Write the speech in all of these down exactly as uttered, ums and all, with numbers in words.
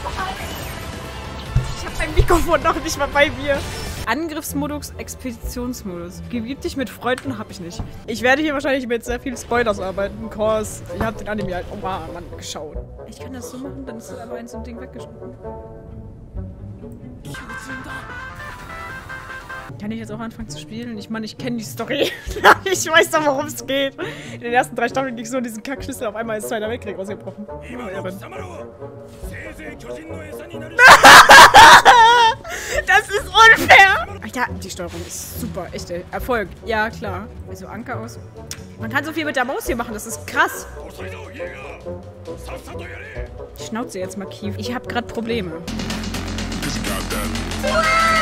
Ich hab mein Mikrofon noch nicht mal bei mir. Angriffsmodus, Expeditionsmodus. Gib dich mit Freunden, hab ich nicht. Ich werde hier wahrscheinlich mit sehr vielen Spoilers arbeiten, cause ich hab den Anime halt, oh Mann, geschaut. Ich kann das so machen, dann ist aber eins so ein Ding weggeschnitten. Kann ich jetzt auch anfangen zu spielen? Ich meine, ich kenne die Story. Ich weiß doch, worum es geht. In den ersten drei Staffeln ging es so in diesen Kackschlüssel. Auf einmal ist Zweiter Weltkrieg ausgebrochen. Das ist unfair! Alter, die Steuerung ist super. Echt, ey. Erfolg. Ja, klar. Also Anker aus. Man kann so viel mit der Maus hier machen. Das ist krass. Schnauze jetzt mal, Kief. Ich habe gerade Probleme. Wow!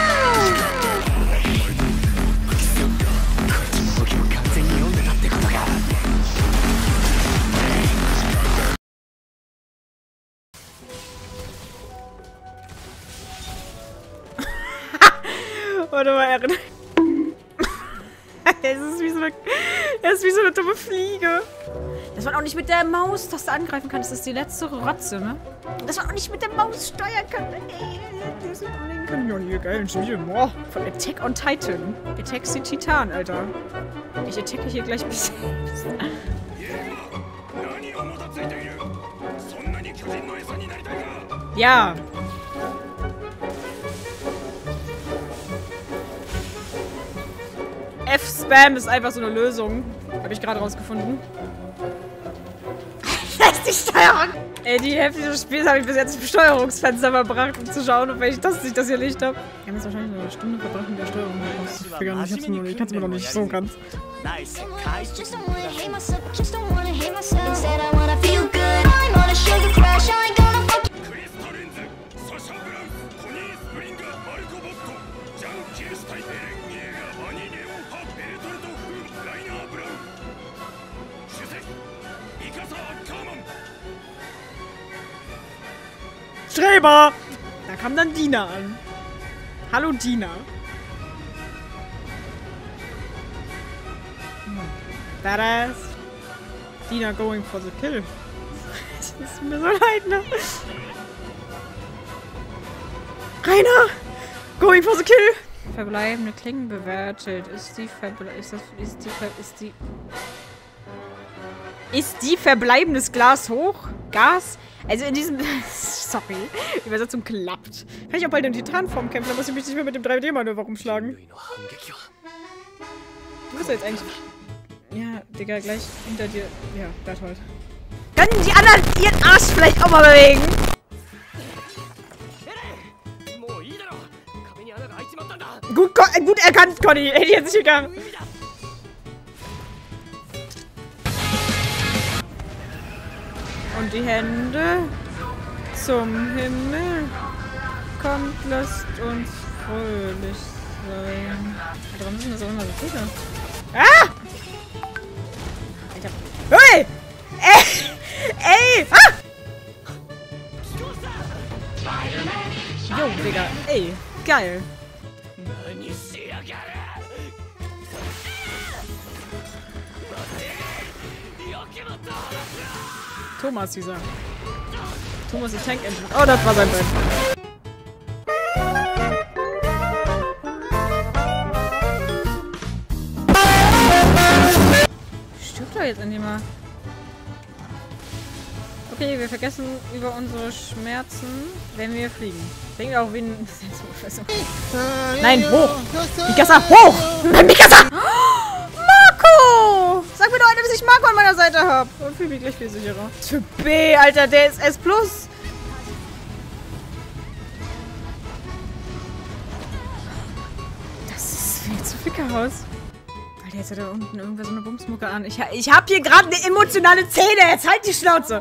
Warte mal, Erin. Es ist wie so eine, es ist wie so eine dumme Fliege. Dass man auch nicht mit der Maustaste angreifen kann, das ist die letzte Rotze, ne? Dass man auch nicht mit der Maus steuern kann. Ey, das ist kann ich auch nicht geil spielen. Boah, von Attack on Titan. Attack the Titan, Alter. Ich attacke hier gleich bis selbst. Ja. F-Spam ist einfach so eine Lösung. Habe ich gerade rausgefunden. Das ist die Steuerung. Ey, die Hälfte des Spiels habe ich bis jetzt im Steuerungsfenster verbracht, um zu schauen, auf welche Taste ich das hier nicht habe. Wir haben jetzt wahrscheinlich eine Stunde verbracht mit der Steuerung. Ich kann es mir noch nicht so ganz. Streber! Da kam dann Dina an. Hallo Dina. Badass. Dina going for the kill. Das ist mir so leid, ne? Rainer! Going for the kill! Verbleibende Klingen bewertet. Ist die Verble ist das ist die Ver ist die Ist die verbleibendes Glas hoch? Gas? Also in diesem... Sorry. Die Übersetzung klappt. Kann ich auch bald in Titanform kämpfen, dann muss ich mich nicht mehr mit dem drei D-Manöver rumschlagen. Du bist ja jetzt eigentlich... Ja, Digga, gleich hinter dir... Ja, Berthold. Können die anderen ihren Arsch vielleicht auch mal bewegen? Gut, gut erkannt, Conny. Hätte ich jetzt nicht gegangen. Und die Hände zum Himmel. Kommt, lasst uns fröhlich sein. Warum sind das auch immer so viele? Ah! Alter. Hey! Ey! Ey! Ah! Jo, Digga. Ey, geil. Thomas, dieser. Thomas ist Tank Engine. Oh, das war sein Bett. Stirbt doch jetzt endlich mal. Okay, wir vergessen über unsere Schmerzen, wenn wir fliegen. Denkt auch, wen. Nein, hoch! Mikasa, hoch! Nein, Mikasa! Marco! Sag mir doch einer, dass ich Marco an meiner Seite habe. Und fühle mich gleich viel sicherer. Für B, Alter, der ist S plus. Das ist viel zu Fickerhaus. Alter, jetzt hat er unten irgendwer so eine Bumsmucke an. Ich, ich hab hier gerade eine emotionale Szene. Jetzt halt die Schnauze.